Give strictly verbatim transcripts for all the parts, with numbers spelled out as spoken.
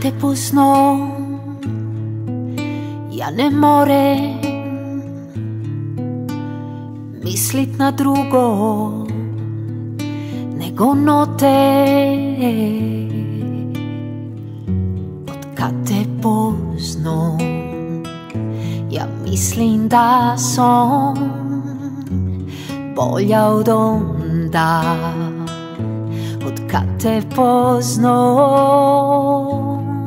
te poznam, ja ne morem mislit na drugo nego no te. Od kad te poznam, ja mislim da sam bolja od onda. Od kad te poznam,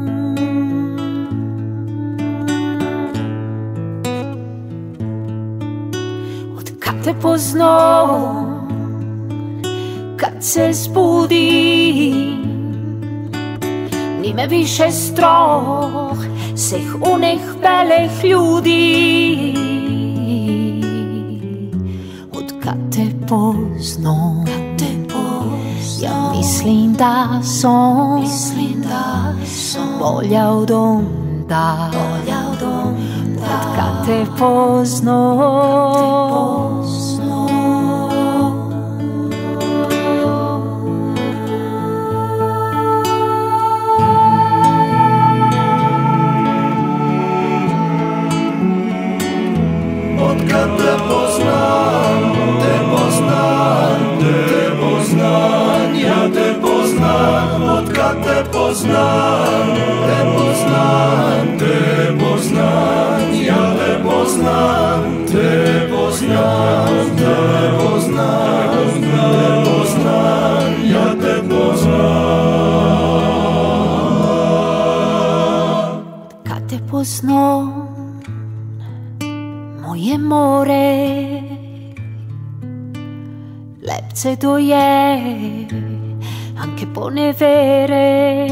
od kad te poznam, kad se zbudim, ni me više strah vseh onih belih ljudi. Od kad te poznam, ja mislim da sam bolja od onda. Od kad te poznam, od kad te poznam, te poznam, te poznam, ja te poznam. Od kad te poznam, te poznam, te poznam, ja te poznam. Te poznam, te poznam, te poznam, ja te poznam. kad te poznam, moje more lepce to je, anche ponevere.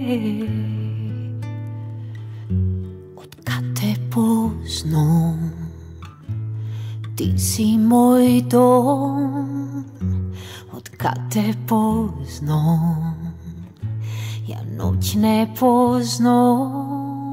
Od kad te poznam, ti si moj dom. Od kad te poznam, ja noć ne poznam.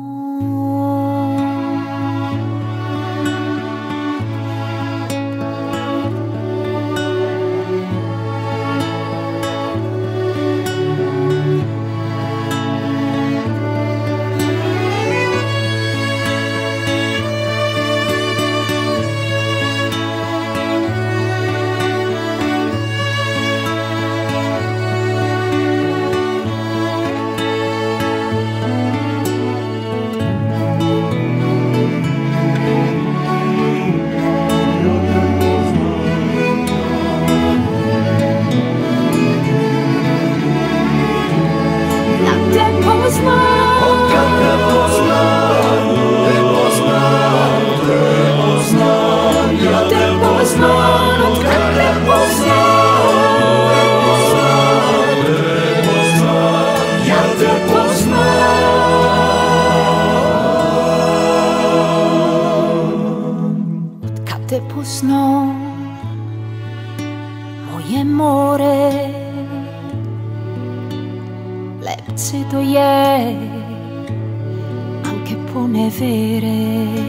Od kad te poznam, te poznam, te poznam, ja te poznam. Od kad te poznam, te poznam, ja te poznam. Od kad te poznam, moje more lepce to je, anche ponevere.